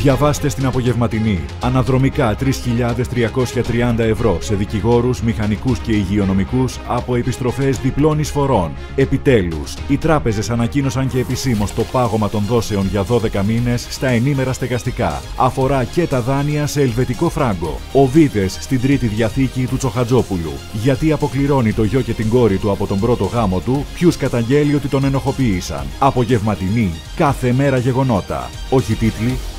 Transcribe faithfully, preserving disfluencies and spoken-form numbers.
Διαβάστε στην Απογευματινή. Αναδρομικά τρεις χιλιάδες τριακόσια τριάντα ευρώ σε δικηγόρους, μηχανικούς και υγειονομικούς από επιστροφές διπλών εισφορών. Επιτέλους, οι τράπεζες ανακοίνωσαν και επισήμως το πάγωμα των δόσεων για δώδεκα μήνες στα ενήμερα στεγαστικά. Αφορά και τα δάνεια σε ελβετικό φράγκο. Ο Βίδες στην τρίτη διαθήκη του Τσοχατζόπουλου. Γιατί αποκληρώνει το γιο και την κόρη του από τον πρώτο γάμο του, ποιους καταγγέλει ότι τον ενοχοποίησαν. Απογευματινή, κάθε μέρα γεγονότα. Όχι τίτλοι,